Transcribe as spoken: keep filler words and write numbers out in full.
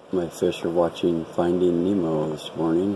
My fish are watching Finding Nemo this morning.